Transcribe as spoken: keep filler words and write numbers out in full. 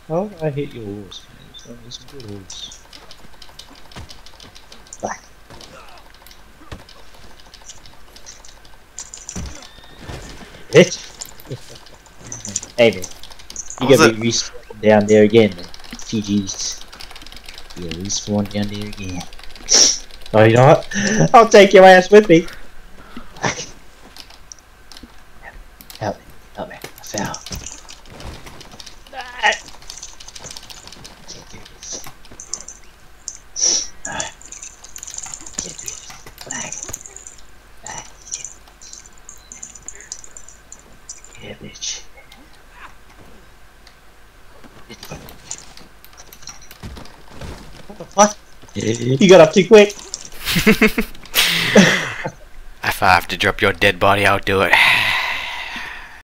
How did I hit your horse? It's not, it's a good horse. Back. Bitch! Hey man, you gotta be respawned down there again, man. G G's. Yeah, respawn down there again. Oh, you know what? I'll take your ass with me. Help me, help me. I fell. I can't do this. Alright. Can't do this. Back. Back. Yeah, bitch. What the fuck? You got up too quick. If I have to drop your dead body, I'll do it.